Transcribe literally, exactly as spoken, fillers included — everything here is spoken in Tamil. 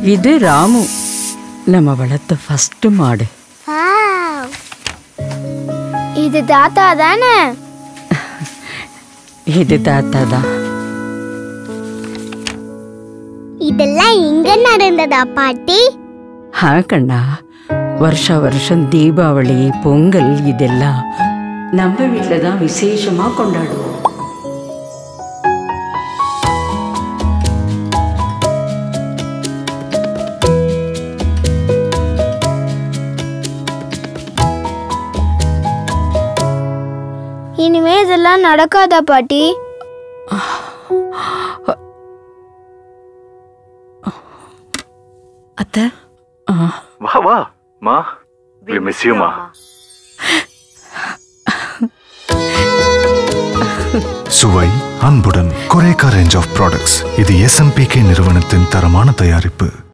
இது ராமு, நம்ம வளர்த்த ஃபர்ஸ்ட் மாடு. இது தாத்தா தானே? இது தாத்தா தான். இதெல்லாம் இங்க நடந்ததா பாட்டி? ஆ கண்ணா, வருஷா வருஷம் தீபாவளி, பொங்கல் இதெல்லாம் நம்ம வீட்டுல தான் விசேஷமா கொண்டாடுவோம். இனிமே இதெல்லாம் நடக்காதா பாட்டி? அத்தை, வா வா மா, we miss you மா. சுவை அன்புடன் கொரேக்கா ரேஞ்ச் ஆஃப் ப்ராடக்ட்ஸ். இது எஸ் எம் பி கே நிறுவனத்தின் தரமான தயாரிப்பு.